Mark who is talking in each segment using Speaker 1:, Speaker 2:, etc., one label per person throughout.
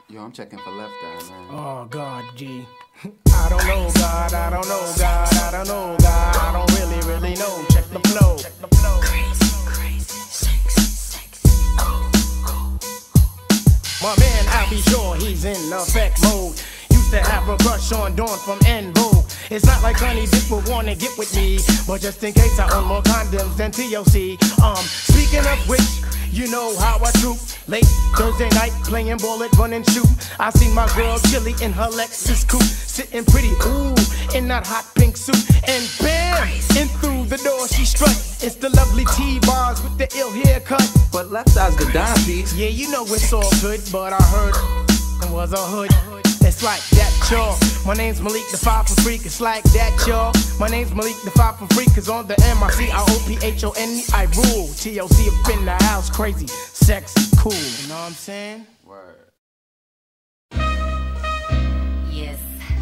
Speaker 1: Yo, I'm checking for left eye, man.
Speaker 2: Oh, God, G. I don't know, God, I don't know, God, I don't know, God, I don't really know. Check the flow. Crazy, sexy, My man, I'll be sure he's in effect mode. Used to have a crush on Dawn from En Vogue. It's not like Honey Dip would wanna get with me, but just in case I own more condoms than TLC. Speaking of which, you know how I troop. Late Thursday night, playing ball at Run and Shoot. I seen my girl Chili in her Lexus coupe, sitting pretty, ooh, in that hot pink suit. And bam, in through the door she strut. It's the lovely T-Bars with the ill haircut.
Speaker 1: But left eye's the dime piece.
Speaker 2: Yeah, you know it's all good, but I heard it was a hood. It's like that, y'all. My name's Malik, the 5 for freak. It's like that, y'all. My name's Malik, the 5 for freak. Cause on the MICROPHONE, I rule. TLC up in the house, crazy, sexy, cool. You know what I'm saying?
Speaker 1: Word.
Speaker 3: Yes.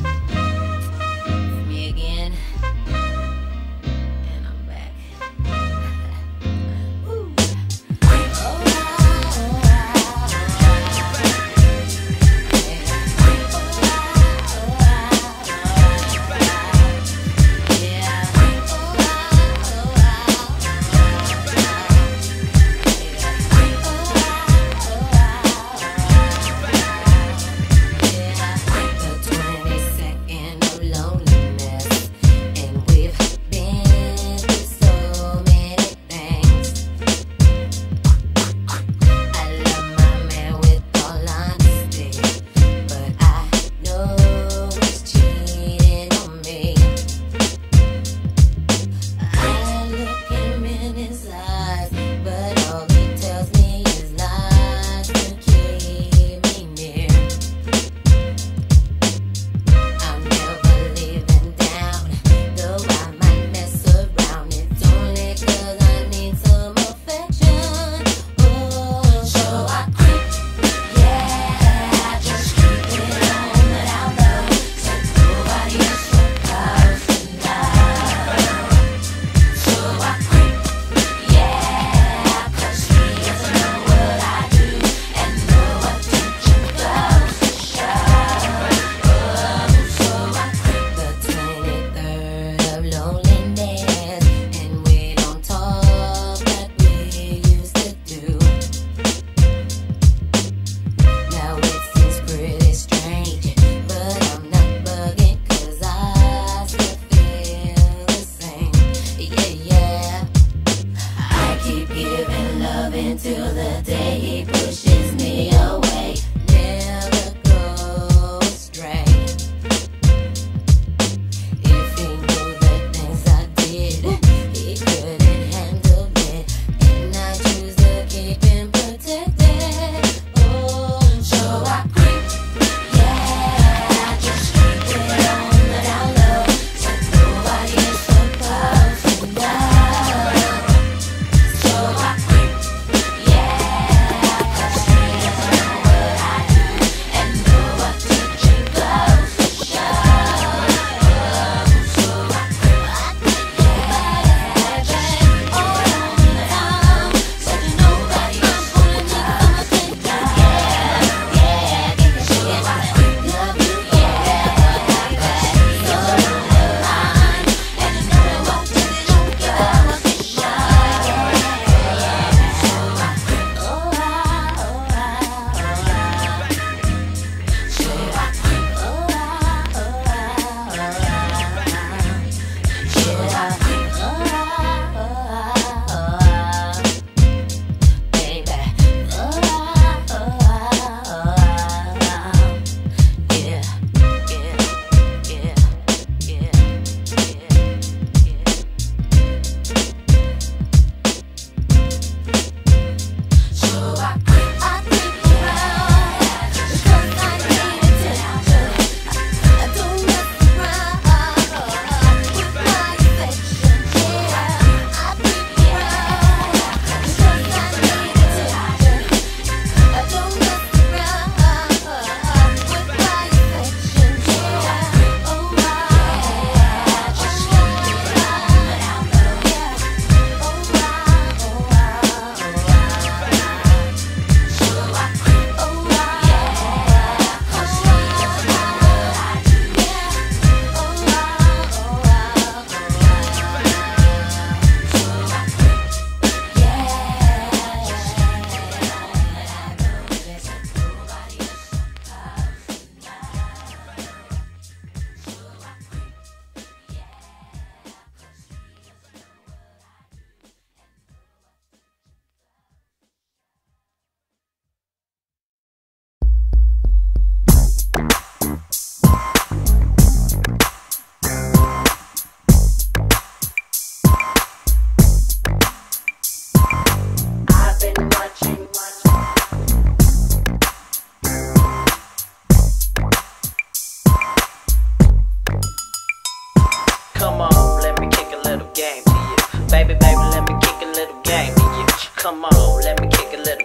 Speaker 3: It's me again. And I'm back. Ooh. Till the day he pushes me away, never go astray. If he knew the things I did, he couldn't handle it, and I choose to keep him protected. Oh, so I creep, yeah, I just keep it on the down low, so nobody is supposed to know. So I creep. Yeah, 'cause she doesn't know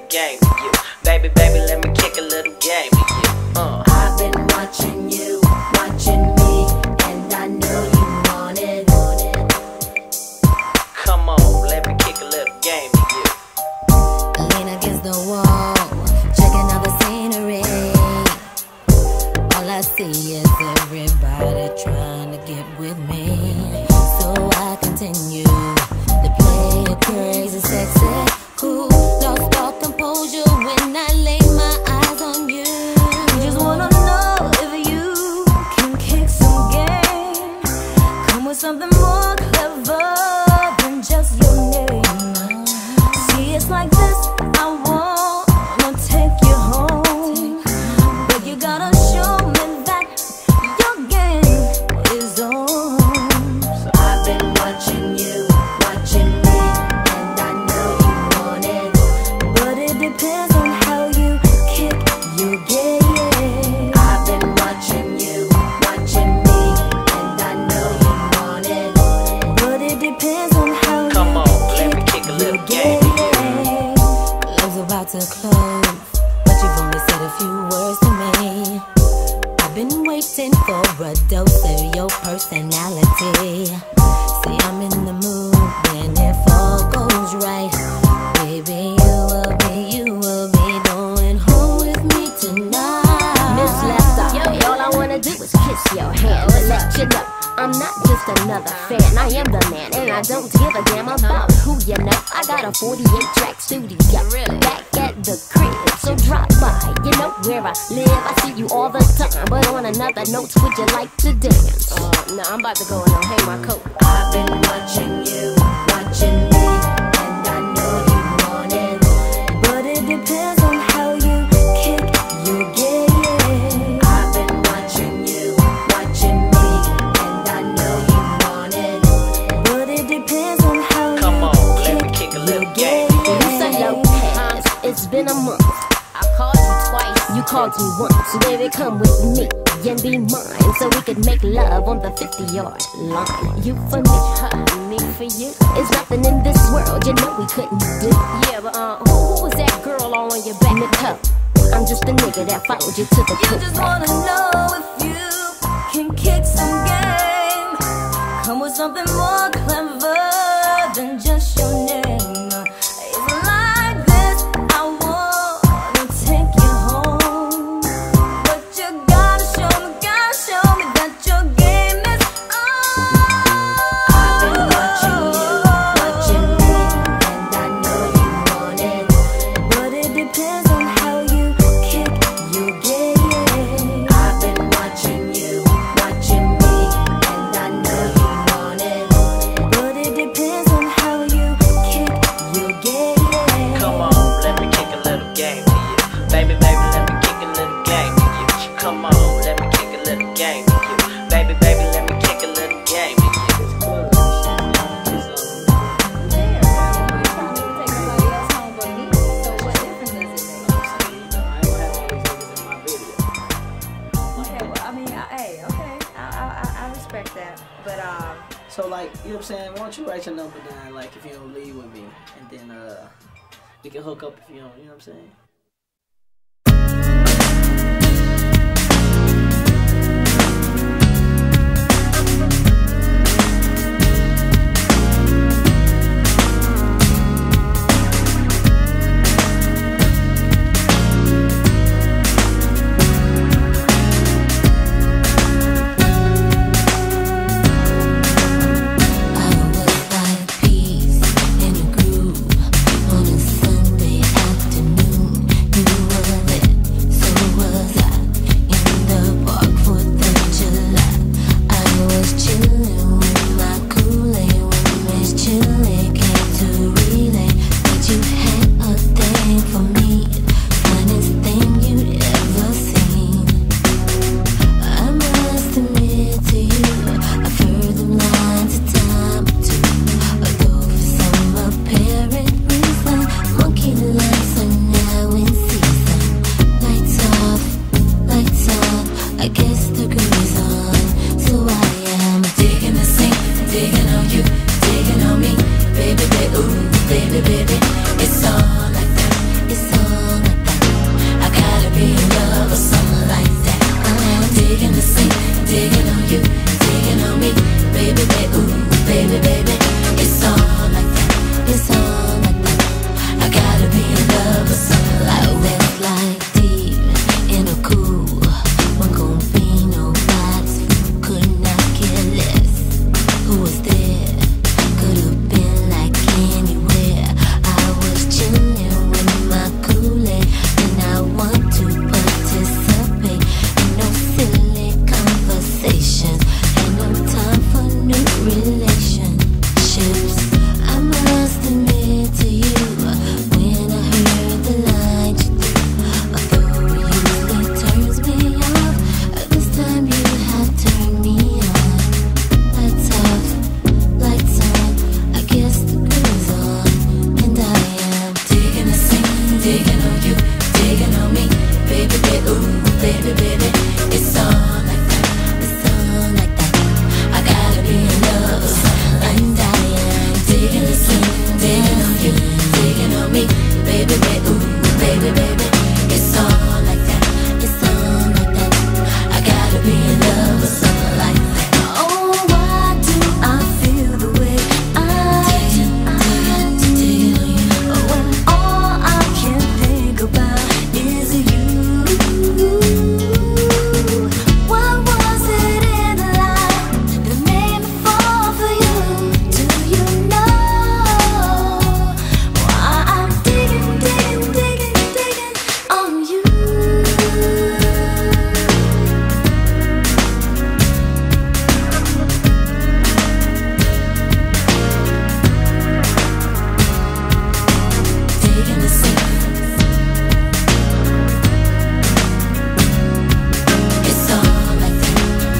Speaker 4: game with you. Baby, baby, let me kick a little game with you.
Speaker 3: I've been watching you, watching me, and I know you want it.
Speaker 4: Come on, let me kick a little game with you.
Speaker 3: Lean against the wall, checking out the scenery. All I see is everybody trying to get with me. So I continue to play a crazy, sexy, cool, lost all composure when I lay my eyes on you. Just wanna know if you can kick some game. Come with something more clever than just your name. See, it's like this, I wanna take you home, but you gotta show me that your game is on. So I've been watching you, watching me, and I know you want it, but it depends on how you kick your game. I've been watching you, watching me, and I know you want it, but it depends on how
Speaker 4: Come
Speaker 3: you
Speaker 4: on, let me kick a little game with you.
Speaker 3: Love's about to close, but you've only said a few words to me. I've been waiting for a dose of your personality. See, I'm in the mood when if all goes right. Baby, you will be going home with me tonight.
Speaker 5: Miss Lester, all I wanna do is kiss your hand to let you know I'm not just another fan. I am the man, and I don't give a damn about who you know. I got a 48-track studio back at the crib, so drop by. You know where I live. I see you all the time, but on another note, would you like to dance? No, I'm about to go and hang my coat.
Speaker 3: I've been watching you, watching me, and I know you want it, but it depends on how you kick your game. I've been watching you, watching me, and I know you want it, but it depends on how
Speaker 4: Come
Speaker 3: you
Speaker 4: on, let me kick a little game with you.
Speaker 5: You say Lopez, it's been a month. I called you twice, you called me once. So baby, come with me and be mine, so we could make love on the 50-yard line. You for me, me for you. There's nothing in this world you know we couldn't do. Yeah, but who was that girl all on your back? Nicole, I'm just a nigga that followed you to the
Speaker 3: You
Speaker 5: coop.
Speaker 3: just wanna know if you can kick some game. Come with something more clever than just your name. It's like this, I wanna take you home, but you gotta show me that your game is on. I've been watching you, watching me, and I know you want it, but it depends on how you kick your game. I've been watching you, watching me, and I know you want it, but it depends on how you kick your game.
Speaker 4: Come on, let me kick a little game with you. Baby, baby, let me kick a little game with you. Come on, let me kick a little game with you. Baby, baby, let me kick a little game with you.
Speaker 6: I respect that. But
Speaker 7: So like, you know what I'm saying? Why don't you write your number down, like if you don't leave with me, and then we can hook up if you don't. You know what I'm saying?
Speaker 3: I was like peace in a groove on a Sunday afternoon. baby, baby, ooh, baby, baby. It's all like that, it's all like that. I gotta be in love with someone like that. Oh, why do I feel the way I do? When all I can think about is you. What was it in the light that made me fall for you? Do you know why I'm digging, digging, digging, digging on you? Digging the sea. It's all like that.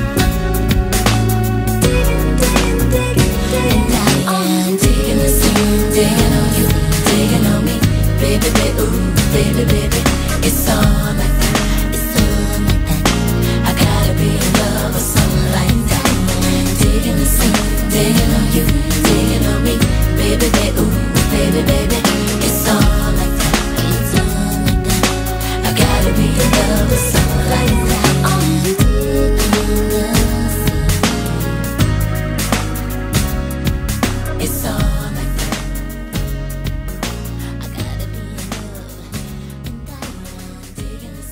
Speaker 3: Digging, digging, digging, digging. And I am digging the sea, digging on you, digging on me, baby, baby, ooh, baby, baby. It's all like that, it's all like that. I gotta be in love with someone like that. Digging the sea, digging on you, digging on me, baby, baby, ooh, baby, baby. It's all like that, it's all like that. I gotta be in love with someone like that. On you, it's all like that. I gotta be in love, and I am digging the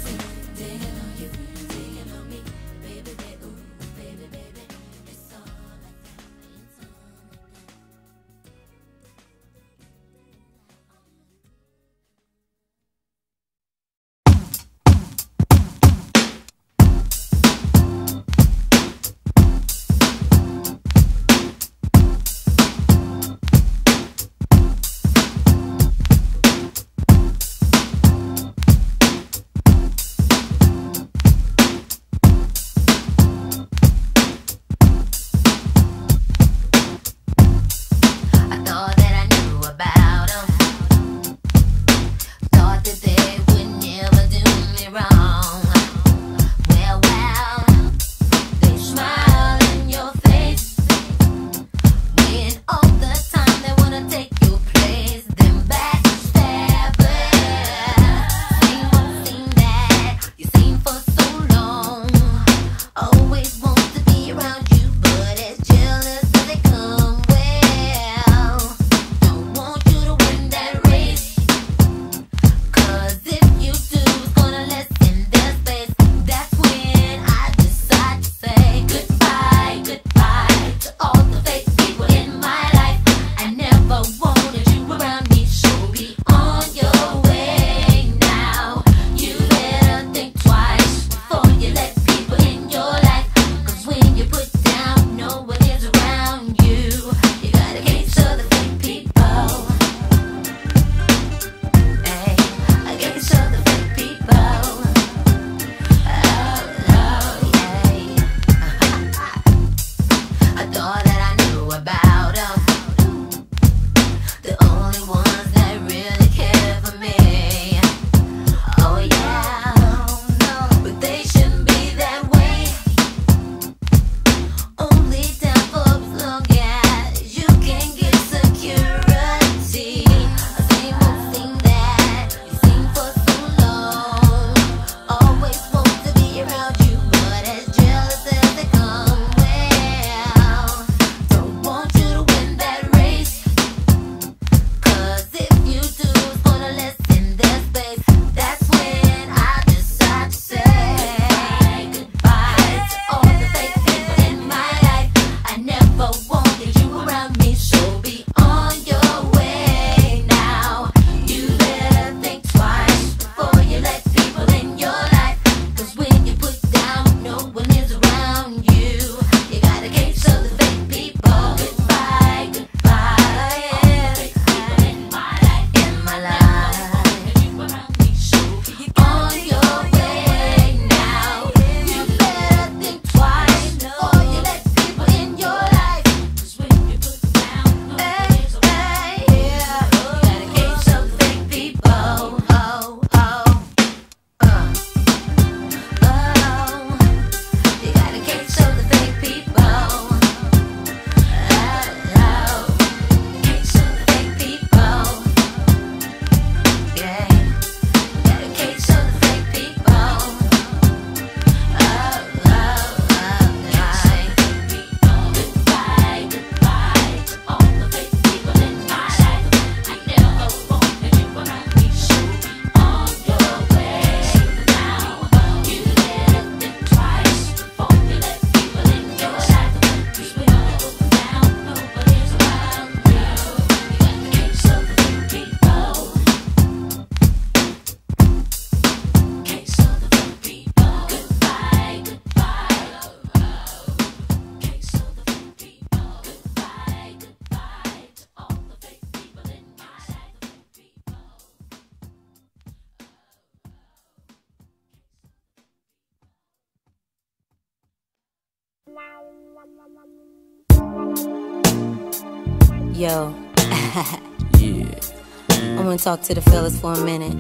Speaker 3: Yo.
Speaker 1: Yeah.
Speaker 3: I want to talk to the fellas for a minute.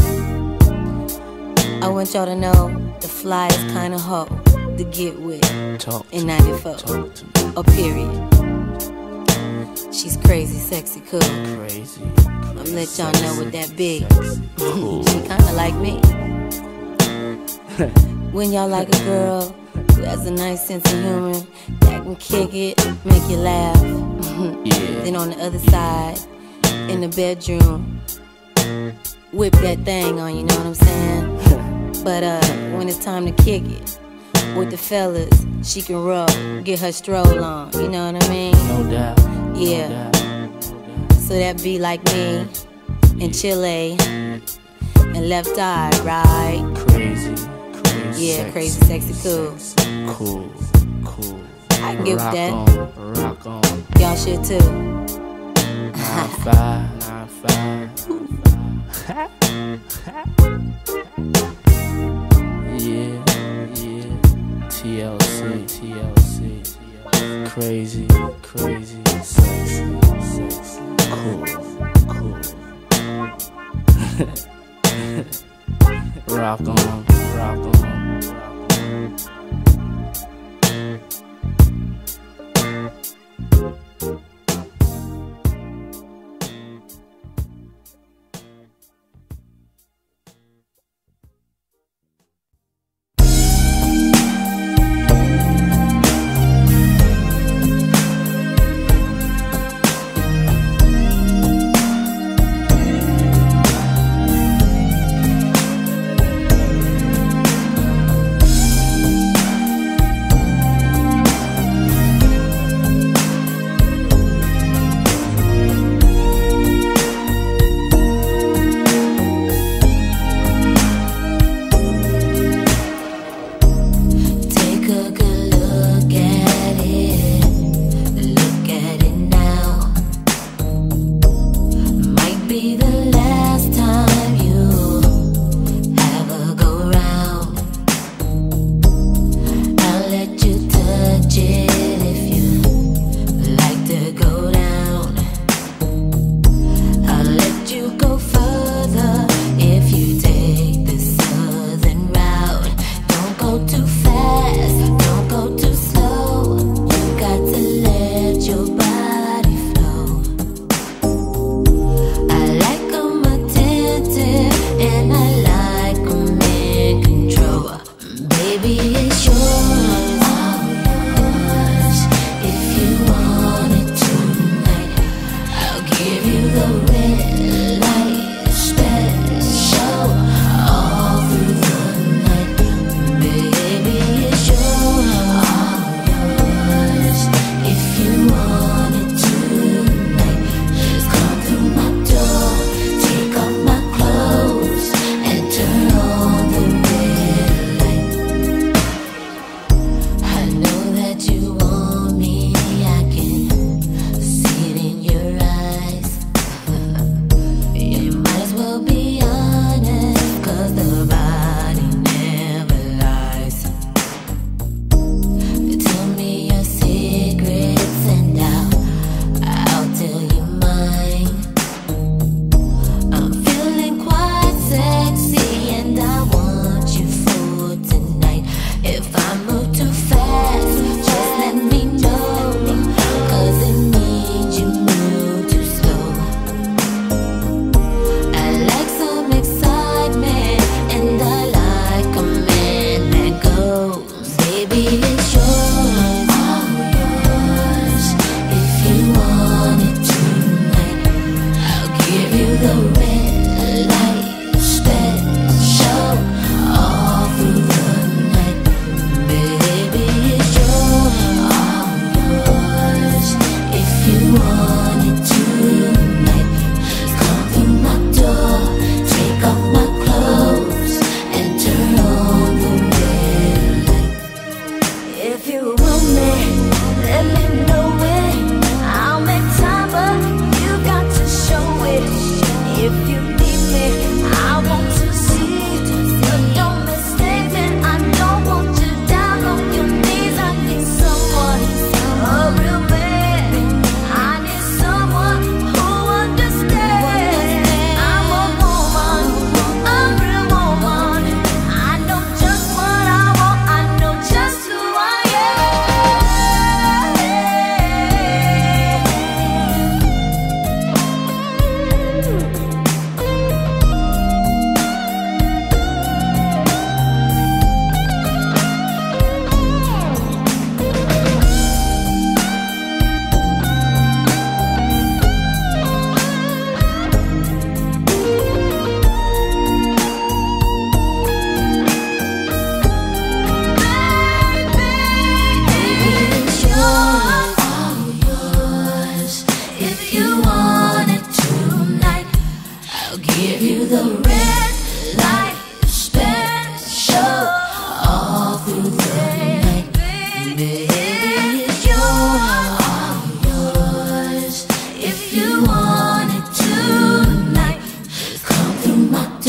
Speaker 3: I want y'all to know the flyest kind of hoe to get with in 94. A period. She's crazy, sexy, cool.
Speaker 1: Crazy.
Speaker 3: I'm let y'all know what that be. She kinda like me. When y'all like a girl who has a nice sense of humor, that can kick it, make you laugh.
Speaker 1: Yeah.
Speaker 3: Then on the other side, in the bedroom, whip that thing on, you know what I'm saying? But when it's time to kick it with the fellas, she can rub, get her stroll on, you know what I mean?
Speaker 1: No doubt.
Speaker 3: Yeah.
Speaker 1: No doubt.
Speaker 3: So that be like me in Chile and Left Eye, right?
Speaker 1: Crazy.
Speaker 3: Yeah,
Speaker 1: Sexy,
Speaker 3: crazy, sexy, cool.
Speaker 1: Cool.
Speaker 3: I can get with that.
Speaker 1: Rock on.
Speaker 3: Y'all should too.
Speaker 1: 9-5. Yeah. TLC. Crazy, sexy. Cool. Rock on.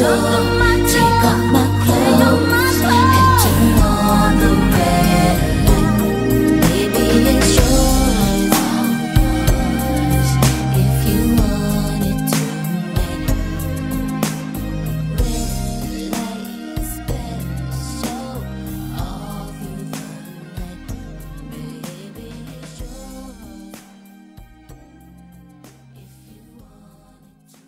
Speaker 3: take off my clothes and turn on the red light. Baby, it's yours, all yours, if you want it tonight. Red light special all through the night. Baby, it's yours, if you want it to.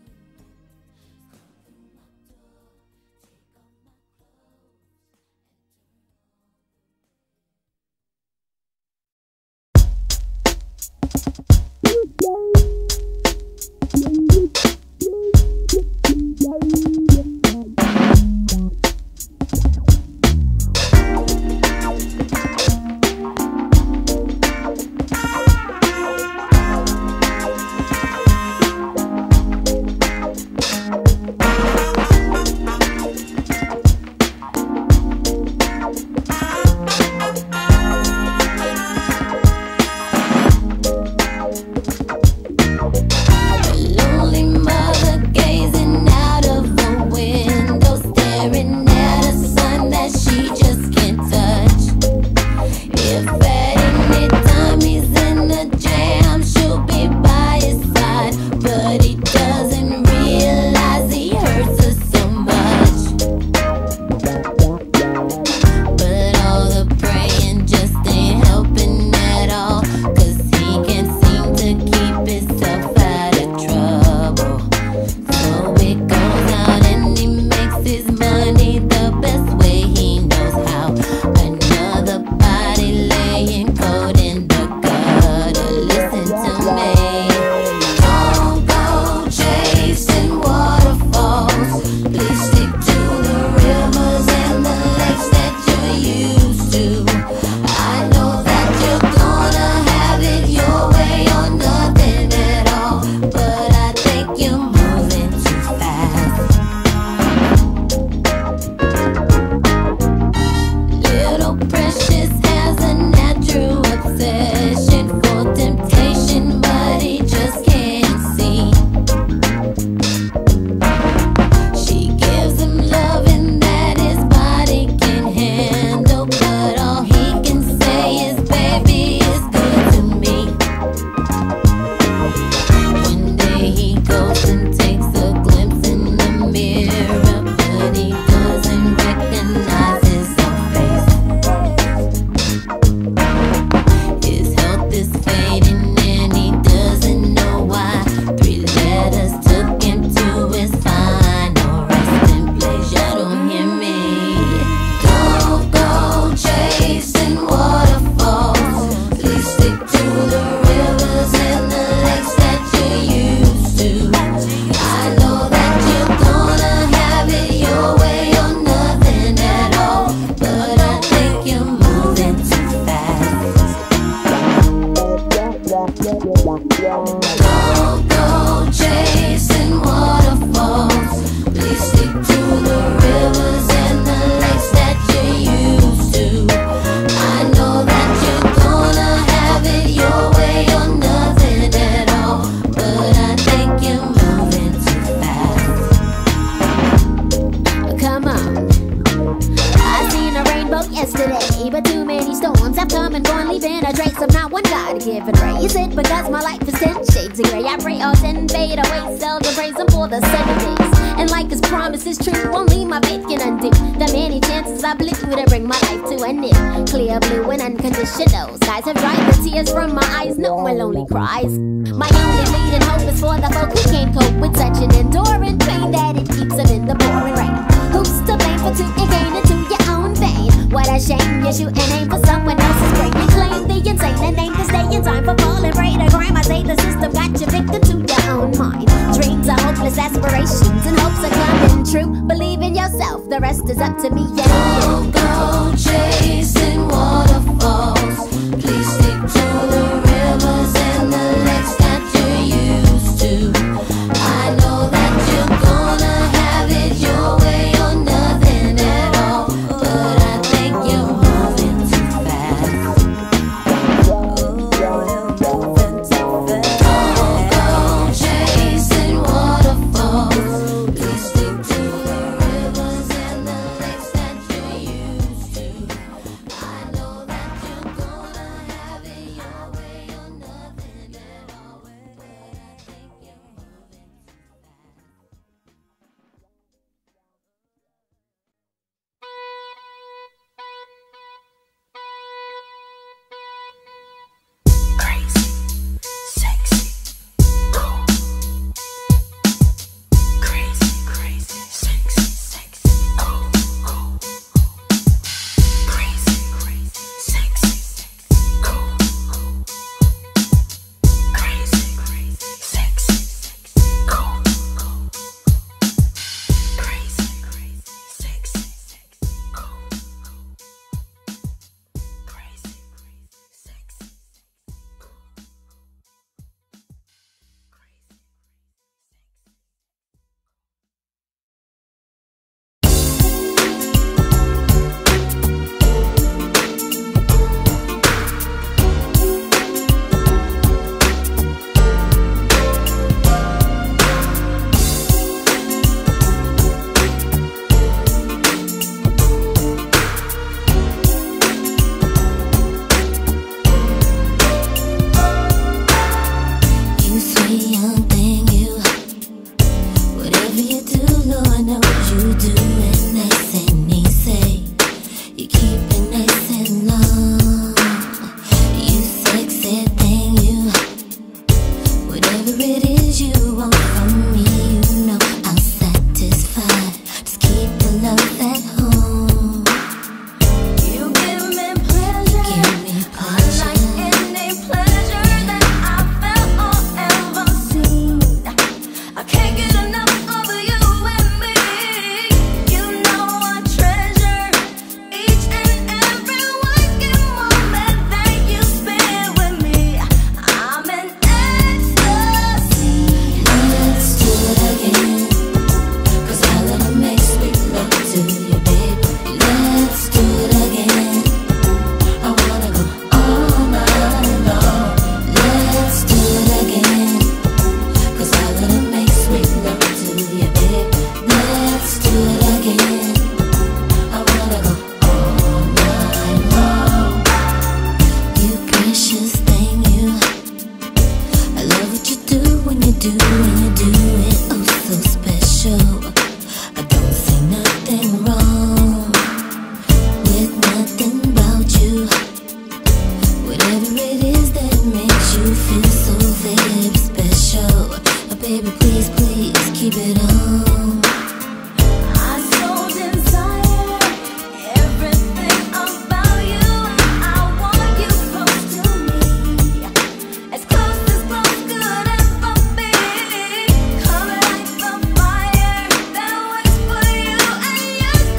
Speaker 3: Lonely mother gazing out of the window, staring at a sun that she just can't touch. If at any time he's in a jam, she'll be by his side, but he doesn't realize he hurts her so much. But all the praying just ain't helping at all, 'cause he can't seem to keep himself out of trouble. So he goes out and he makes his money the best way he knows how. Another body laying cold in the gutter. Listen to me. Don't go chasing waterfalls. Please stick to the rivers and the lakes that you're used to. I know that you're gonna have it your way or nothing at all, but I think you're moving too fast. Little Precious has a natural obsession for temptation, but he just can't see. She gives him loving that his body can handle, but all he can say is, baby, it's good to me. One day he goes and takes a glimpse in the mirror, but he doesn't recognize his own face. His health is fading and he doesn't know why. 3 letters took him to his final resting place. You don't hear me. Don't go chasing waterfalls. Please stick to the rivers and the lakes that you're used to. I know that you're gonna have it your way or nothing at all, but I think you're moving too fast. Don't go chasing waterfalls. Please stick to the rivers and the lakes that you're used to. I know that you're gonna have it your way or nothing at all, but I think you're moving too fast. Come on. I seen a rainbow yesterday, but too many storms have come and gone, leaving a trace of not one God-given ray. Is it because my life is 10 shades of gray? I pray all 10 fade away, seldom praise him for the 7 days. And like his promise is true, only my faith can undo the many chances I blew to bring my life to an end. Clear blue and unconditional skies have dried the tears from my eyes, no more lonely cries. My only leading hope is for the folk who can't cope with such an enduring pain that it keeps them in the pouring rain. Who's to blame for tooting gain into your own vein? What a shame you shoot and aim for someone else's brain. You claim the insane and aim to stay in time for falling prey to crime. I say the system got you victim to your own mind. Dreams are hopeless aspirations and hopes are coming true. Believe in yourself, the rest is up to me. Yeah. Don't go chasing waterfalls. Please stick to the rivers and the lakes that you're used to. I know that you're gonna have it your way or nothing at all, but I think you're moving too fast. Don't go chasing waterfalls. Please stick to You do it nice and easy. You keep it nice and long. You sexy thing, you. Whatever it is you want from me, you know I'll satisfy. Just keep the love at home. You give me pleasure. Give me pleasure. Unlike any pleasure that I've felt or ever seen. I can't get enough of you and me. You know I treasure each and every waking moment that you spend with me. I'm in ecstasy. Let's do it again, 'cause I wanna make sweet love to you, babe. Let's do it again. I wanna go all night long. Let's do it again, 'cause I wanna make sweet love to you, babe. Let's do it again. I wanna go all night long. You precious thing, you. I love what you do when you do it oh so special. I don't see nothing wrong with nothing about you. Whatever it is that makes you feel so very special. Baby, please, please keep it on. I so desire everything about you. I want you close to me, as close could ever be. Come like the fire that waits for you, and you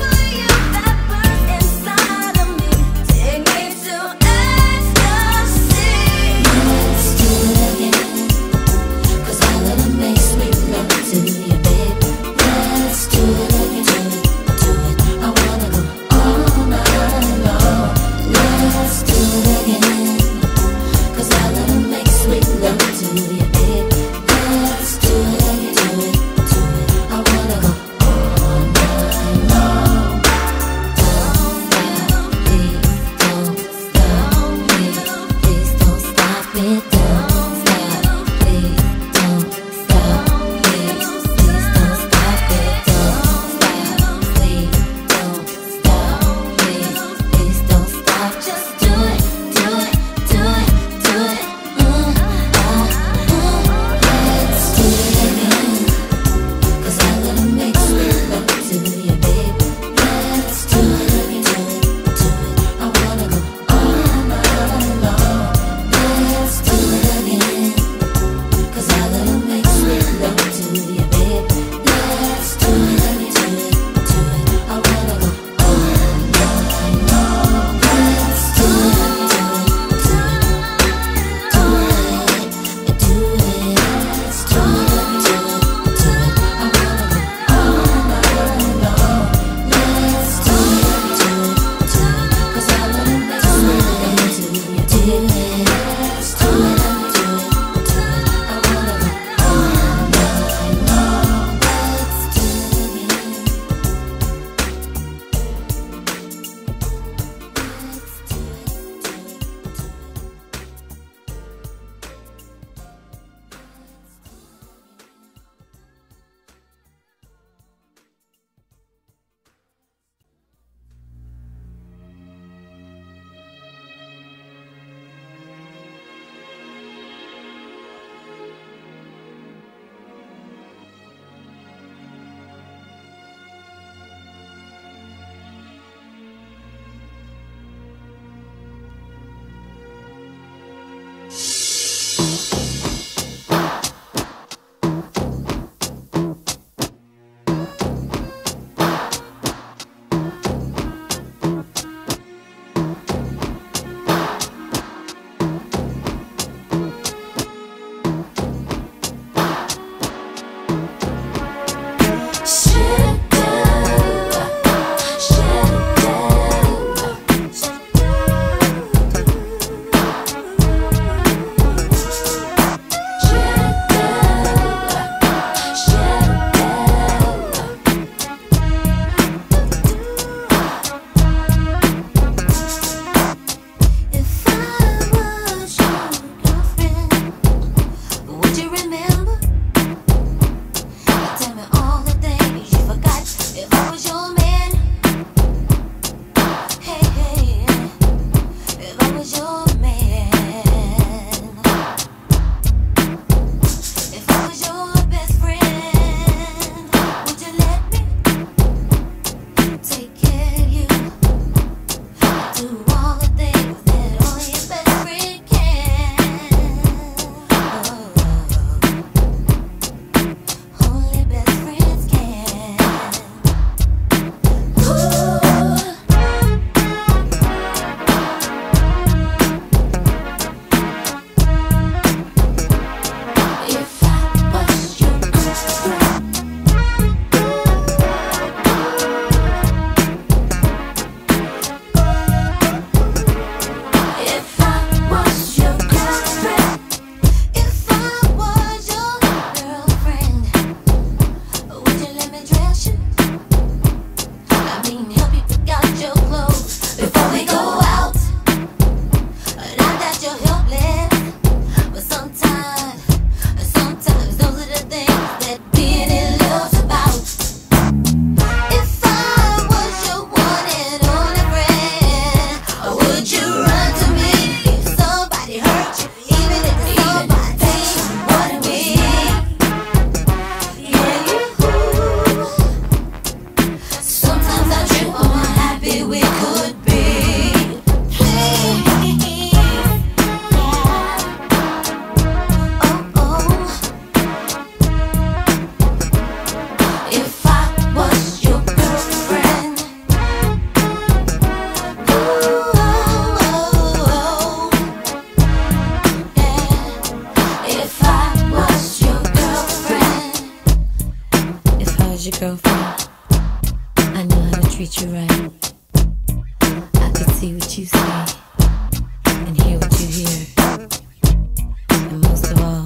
Speaker 3: treat you right. I could see what you see and hear what you hear. And most of all,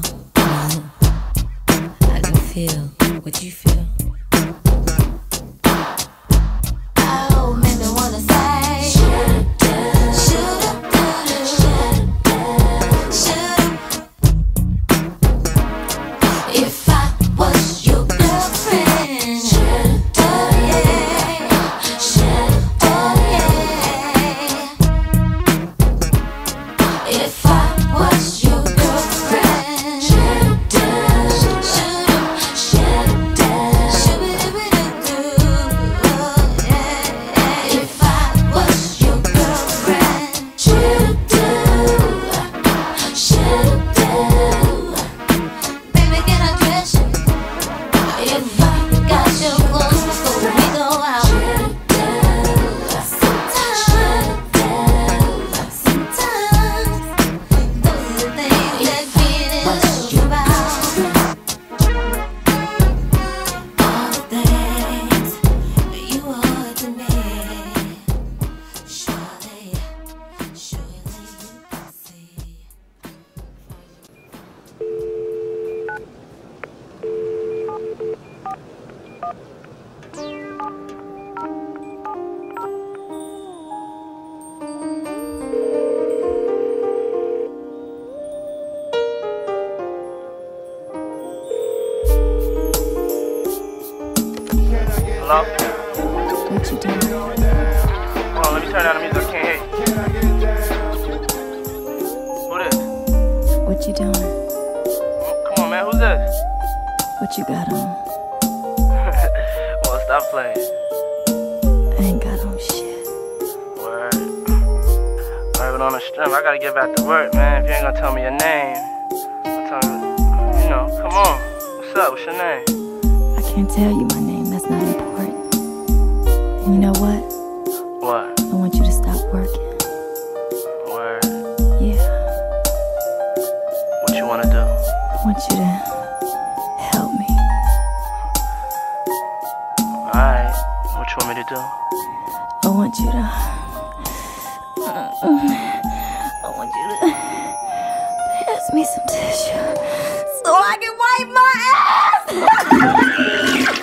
Speaker 3: I can feel what you feel. Oh, make me wanna say, if I was your girlfriend, if I was your girlfriend, if I was your girlfriend, baby, can I dress you? If I got your clothes before we go out. Sometimes those are the things that being in love about. All the things you are to me. Surely you can see.
Speaker 4: Hello?
Speaker 5: What you doing?
Speaker 4: Hold on, let me turn down the music. I can't hear you. Who this?
Speaker 5: What you doing?
Speaker 4: Come on, man. Who's this?
Speaker 5: What you got on?
Speaker 4: Well, stop playing.
Speaker 5: I ain't got on shit.
Speaker 4: Word. But on the strength, I gotta get back to work, man. If you ain't gonna tell me your name, I'll tell you, you know, come on. What's up? What's your name?
Speaker 5: I can't tell you my name, that's not important. And you know what?
Speaker 4: What?
Speaker 5: I want you to stop working.
Speaker 4: Word.
Speaker 5: Yeah,
Speaker 4: What you wanna do?
Speaker 5: I want you to help me.
Speaker 4: Alright. What you want me to do?
Speaker 5: I want you to pass me some tissue so I can wipe my ass.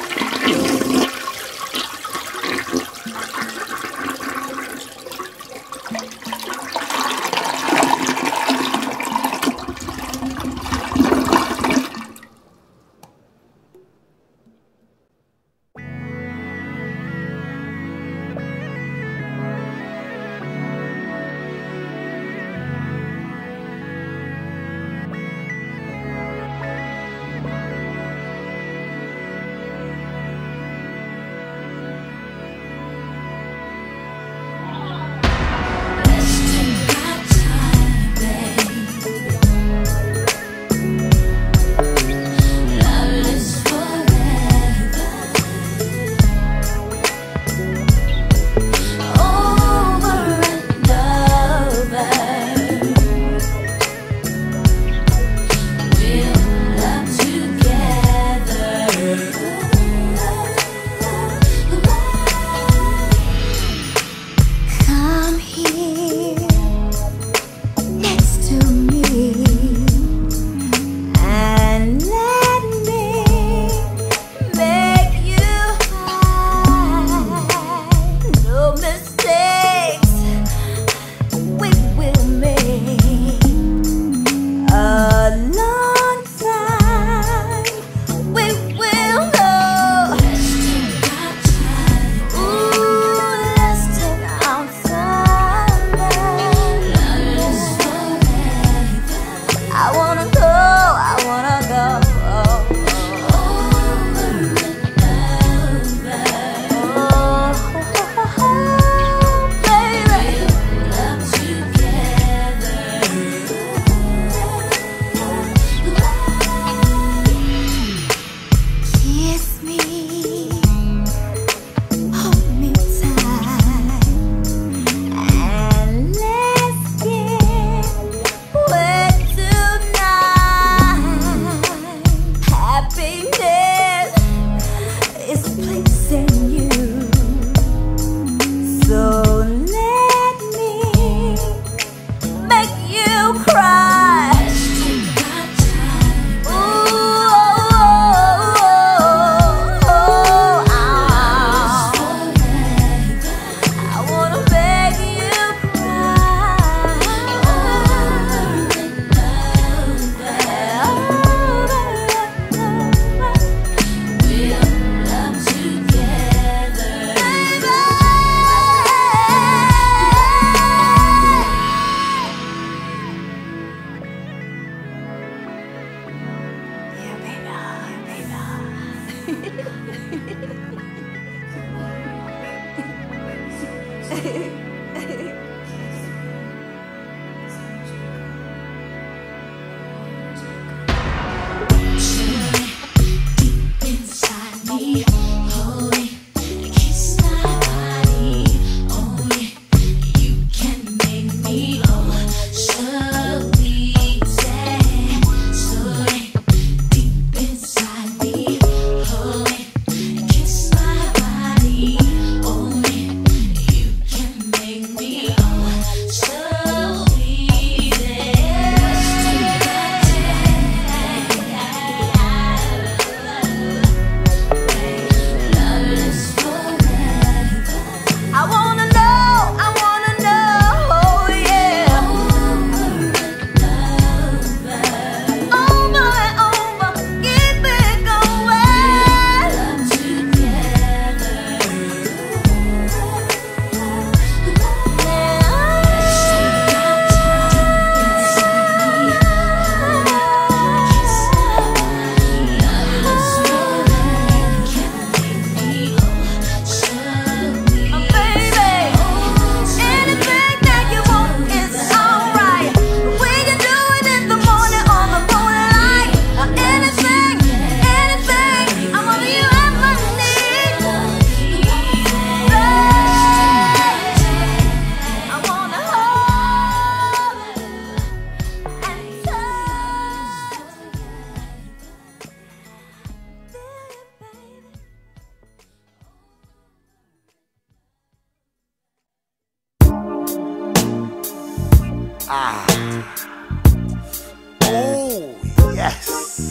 Speaker 8: Oh, yes.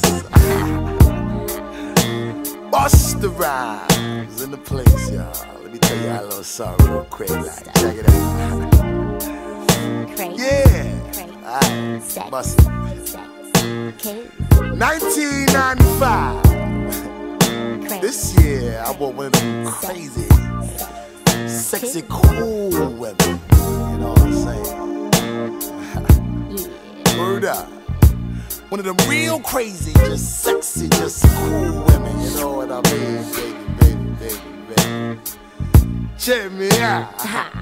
Speaker 8: Busta Rhymes in the place, y'all. Let me tell y'all a little something real quick. Like, check it out.
Speaker 5: Crazy.
Speaker 8: Yeah.
Speaker 5: Crazy.
Speaker 8: Alright,
Speaker 5: Sex.
Speaker 8: Busta.
Speaker 5: Sex. Crazy.
Speaker 8: 1995.
Speaker 5: Crazy.
Speaker 8: This year, I bought one of them crazy, sexy, cool women. You know what I'm saying? Word up. One of them real crazy, just sexy, just cool women. You know what I mean? Baby. Check me out.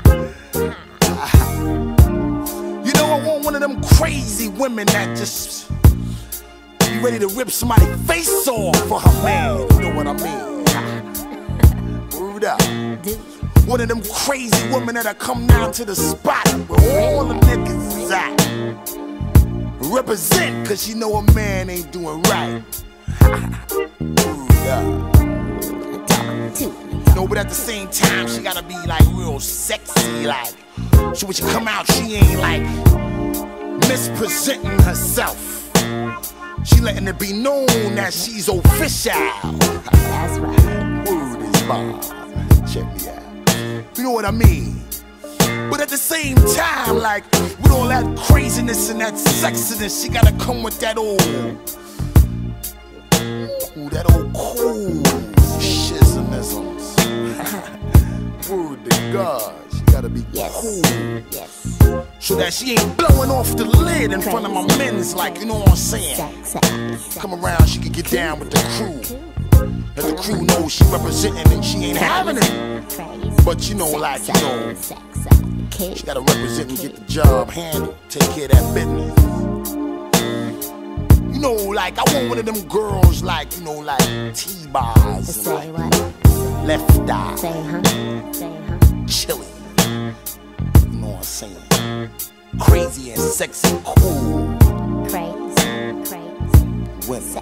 Speaker 8: You know, I want one of them crazy women that just be ready to rip somebody's face off for her man. You know what I mean? Word up. One of them crazy women that'll come down to the spot where all the niggas is at. Represent, cause she know a man ain't doing right. Word up. No, but at the same time, she gotta be like real sexy, like. So when she come out, she ain't like mispresenting herself. She letting it be known that she's official.
Speaker 5: That's right.
Speaker 8: Word is Bob. Check me out. You know what I mean? But at the same time, like, with all that craziness and that sexiness, she gotta come with that old cool shizzamisms. Word to God, she gotta be cool.
Speaker 5: Yes.
Speaker 8: So that she ain't blowing off the lid in front of my men's, like, you know what I'm saying? Come around, she can get down with the crew. Let the crew know she representing and she ain't having it. But you know, like, you know, she gotta represent and get the job handled, take care of that business. You know, like, I want one of them girls, like, you know, like T-bars and like left eye, chilly. You know what I'm saying? Crazy and sexy, cool. Women.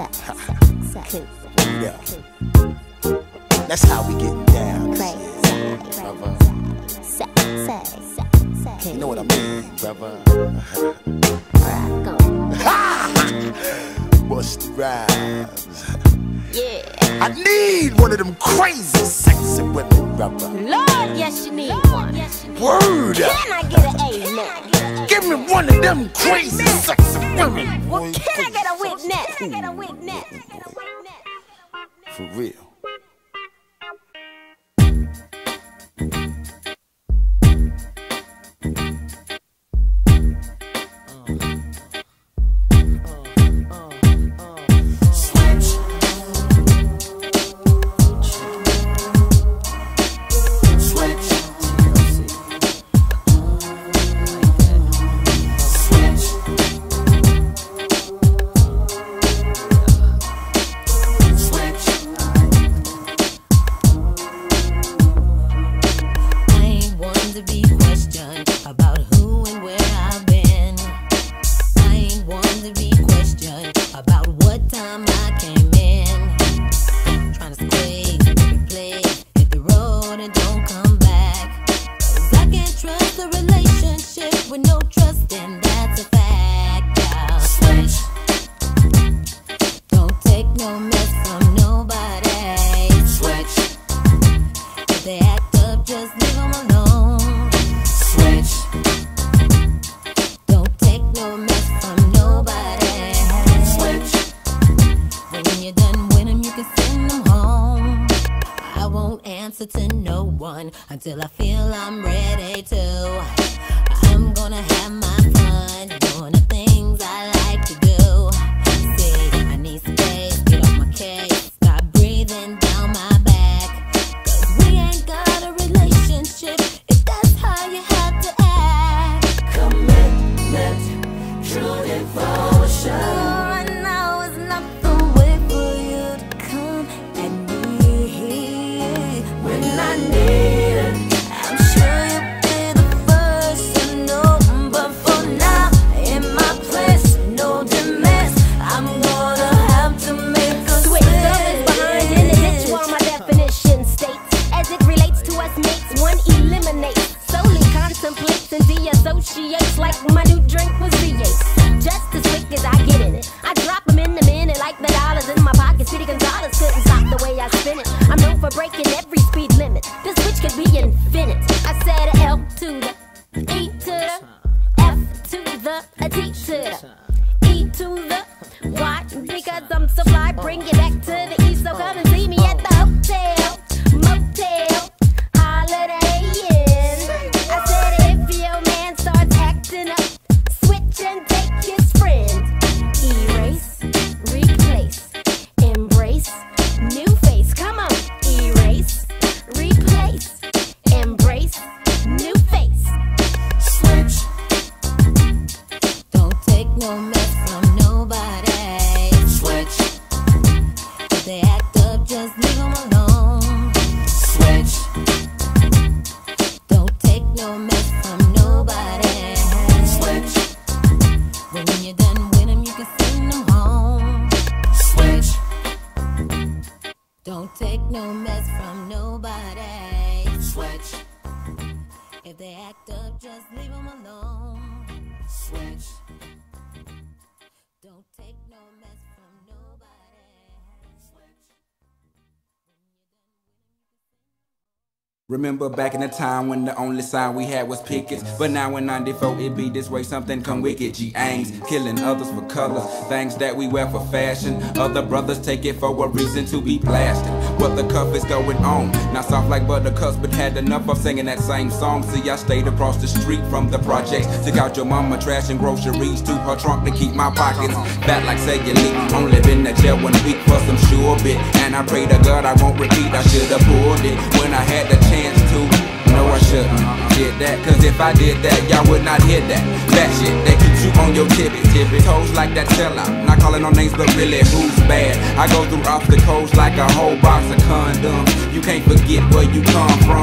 Speaker 8: Yeah. That's how we getting down. Brother. You know what I mean, brother? Busta Rhymes.
Speaker 5: Yeah.
Speaker 8: I need one of them crazy, sexy women, brother.
Speaker 5: Lord, yes, you need one.
Speaker 8: Word up.
Speaker 5: Can I get an amen?
Speaker 8: Give me one of them crazy, sexy women.
Speaker 5: Well, can I get a witness?
Speaker 8: For real.
Speaker 3: one to be questioned about who and where I've been. I ain't one to be questioned about what time I came in. Trying to squeeze, replay, hit the road and don't come back. 'Cause I can't trust a relationship with no trust, and that's a fact. I'll switch. Don't take no mess from nobody. Switch. If they act up, just leave them alone. Switch. Don't take no mess from nobody. Switch. When you're done with them, you can send them home. I won't answer to no one until I feel I'm ready to. I'm gonna have my fun doing the things I like to do. See, I need space, get off my case, stop breathing down my back. 'Cause we ain't got a relationship if that's how you have to act. Commitment, true devotion. Right now is not the way for you to come at me when I need it. I'm sure you'll be the first to know, but for now, in my place, no demands. I'm gonna have to make a
Speaker 5: Switch up is behind in the ditch while my
Speaker 3: switch.
Speaker 5: definition states. As it relates to us mates, one eliminates, solely contemplates and de-associates like my new drink was V8. Just as quick as I get in it, I drop them in the minute like the dollars in my pocket. City Gonzalez couldn't stop the way I spin it. I'm known for breaking every speed limit. This switch could be infinite. I said a L to the E to the F to the T to the E to the Y. Because I'm so fly, bring it back to the east. So come and see me at the hotel, motel, Holiday Inn. I said if your man starts acting up, switch and take his friend. Erase, replace, embrace, new face. Come on, erase, replace, embrace, new face.
Speaker 3: Switch. Don't take no mess from nobody. Switch. If they act up, just leave them alone. Switch. Don't take no mess from nobody. Switch. When you're done with them, you can send them home. Switch. Don't take no mess from nobody. Switch. If they act up, just leave them alone. Switch. Don't take no mess from nobody. Switch.
Speaker 9: Remember back in the time when the only sign we had was pickets. But now in 94 it be this way, something come wicked. G-Aings killing others for colors, things that we wear for fashion. Other brothers take it for a reason to be blasted. What the cuff is going on? Not soft like buttercups, but had enough of singing that same song. See, I stayed across the street from the projects. Took out your mama trash and groceries to her trunk to keep my pockets fat like cellulite. Only been to jail 1 week for some sure bit, and I pray to God I won't repeat. I should've pulled it when I had the chance to. No, I shouldn't did that, cause if I did that, y'all would not hear that. That shit that keeps you on your tippy toes like that sellout. Not calling no names, but really who's bad? I go through obstacles like a whole box of condoms. You can't forget where you come from.